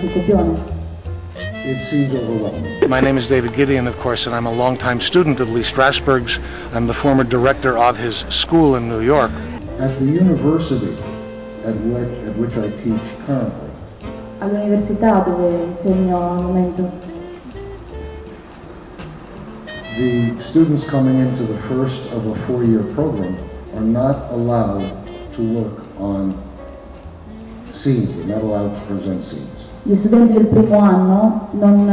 sul copione. It seems overwhelming. My name is David Gideon, of course, and I'm a longtime student of Lee Strasberg's. I'm the former director of his school in New York. At the university at which I teach currently, All'università dove insegno al momento, the students coming into the first of a four-year program are not allowed to work on scenes. They're not allowed to present scenes. gli studenti del primo anno non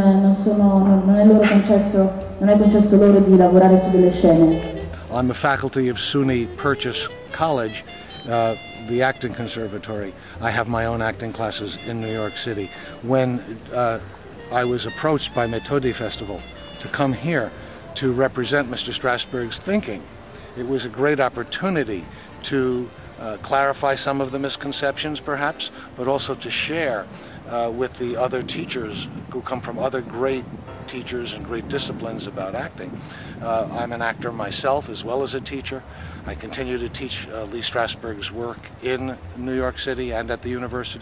è concesso loro di lavorare su delle scene. On the faculty of SUNY Purchase College, the acting conservatory, I have my own acting classes in New York City. When I was approached by Metodi Festival to come here to represent Mr. Strasberg's thinking, it was a great opportunity to clarify some of the misconceptions perhaps, but also to share with the other teachers who come from other great teachers and great disciplines about acting. I'm an actor myself as well as a teacher. I continue to teach Lee Strasberg's work in New York City and at the university.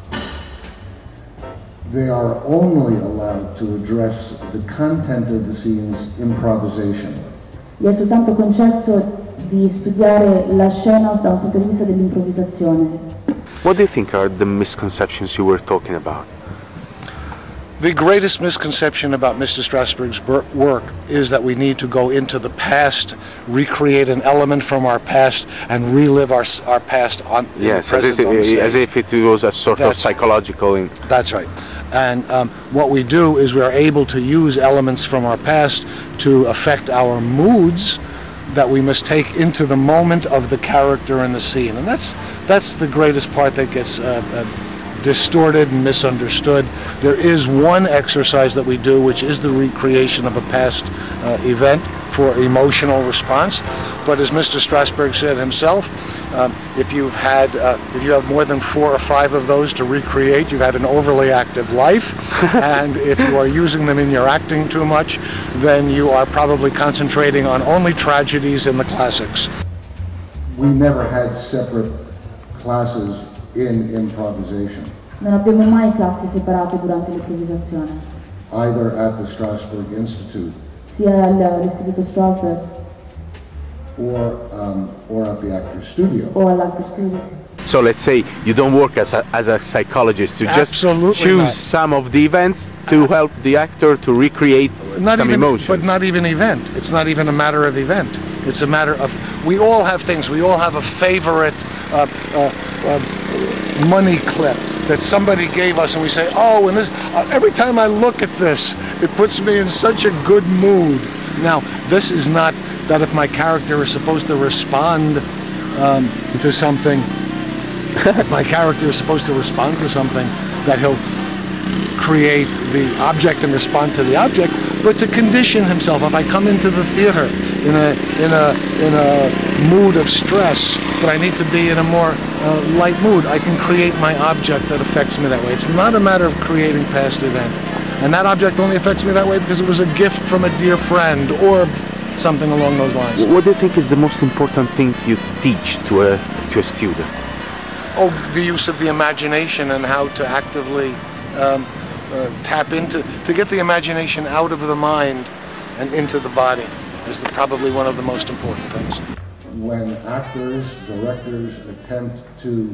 They are only allowed to address the content of the scene's improvisation. Gli è soltanto concesso di studiare la scena da un punto di vista dell'improvvisazione. What do you think are the misconceptions you were talking about? The greatest misconception about Mr. Strasberg's work is that we need to go into the past, recreate an element from our past, and relive our past on yes, the present on the stage. As if it was a sort of psychological. That's right. And what we do is we are able to use elements from our past to affect our moods that we must take into the moment of the character in the scene. And that's the greatest part that gets distorted and misunderstood. There is one exercise that we do, which is the recreation of a past event for emotional response. But as Mr. Strasberg said himself, if you have more than 4 or 5 of those to recreate, you've had an overly active life. And if you are using them in your acting too much, then you are probably concentrating on only tragedies in the classics. We never had separate classes in improvisation. Non abbiamo mai classi separate durante l'improvvisazione. Either at the Strasberg Institute sia all'Istituto Strasberg or at the Actors Studio. O all'Actor Studio. So let's say you don't work as a psychologist, you just choose some of the events to help the actor to recreate some emotions. But not even event. It's not even a matter of event. It's a matter of, we all have things. We all have a favorite money clip that somebody gave us, and we say, oh, and this, every time I look at this, it puts me in such a good mood. Now, this is not that if my character is supposed to respond to something, if my character is supposed to respond to something, that he'll create the object and respond to the object, but to condition himself. If I come into the theater in a mood of stress, but I need to be in a more light mood, I can create my object that affects me that way. It's not a matter of creating past event. And that object only affects me that way because it was a gift from a dear friend or something along those lines. What do you think is the most important thing you teach to a student? Oh, the use of the imagination and how to actively tap into, to get the imagination out of the mind and into the body is probably one of the most important things. When actors, directors attempt to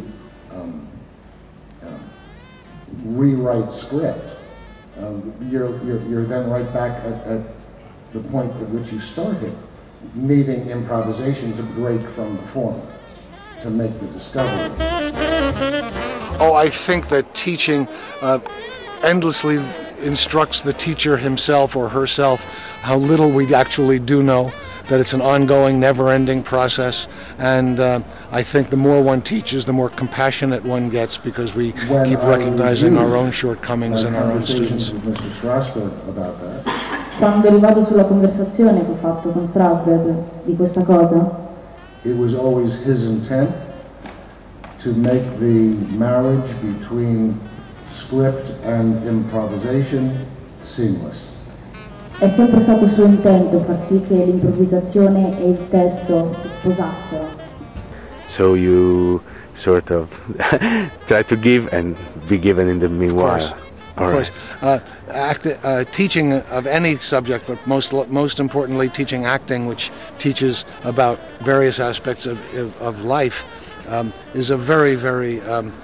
rewrite script, you're then right back at the point at which you started, needing improvisation to break from the form, to make the discovery. Oh, I think that teaching endlessly instructs the teacher himself or herself how little we actually do know, that it's an ongoing, never-ending process, and I think the more one teaches, the more compassionate one gets, because we keep recognizing our own shortcomings in our own students. With Mr. Strasberg about that. Quando rivado sulla conversazione che ho fatto con Strasberg di questa cosa, it was always his intent to make the marriage between script and improvisation seamless. è sempre stato suo intento far sì che l'improvvisazione e il testo si sposassero. So you sort of try to give and be given in the meanwhile. Of course. Of course. Teaching of any subject, but most importantly teaching acting, which teaches about various aspects of life, is a very, very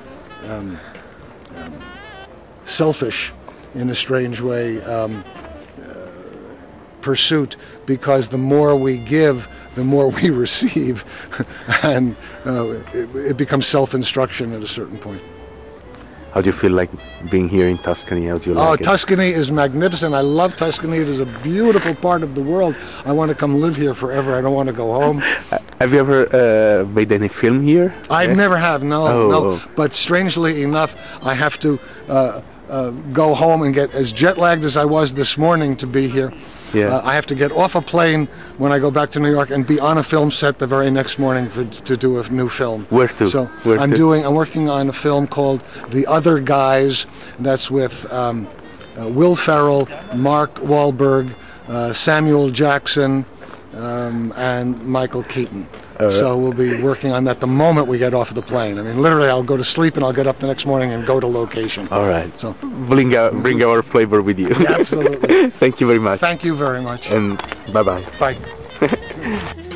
selfish, in a strange way, pursuit, because the more we give, the more we receive, and it becomes self-instruction at a certain point. How do you feel like being here in Tuscany? How do you like it? Tuscany is magnificent. I love Tuscany. It is a beautiful part of the world. I want to come live here forever. I don't want to go home. Have you ever made any film here? I never have, no. But strangely enough, I have to go home and get as jet lagged as I was this morning to be here. Yeah. I have to get off a plane when I go back to New York and be on a film set the very next morning to do a new film. Where to? So I'm working on a film called The Other Guys. That's with Will Ferrell, Mark Wahlberg, Samuel Jackson, and Michael Keaton. So we'll be working on that the moment we get off the plane. I mean, literally, I'll go to sleep and I'll get up the next morning and go to location. All right. So bring our flavor with you. Yeah, absolutely. Thank you very much. Thank you very much. And bye-bye. Bye.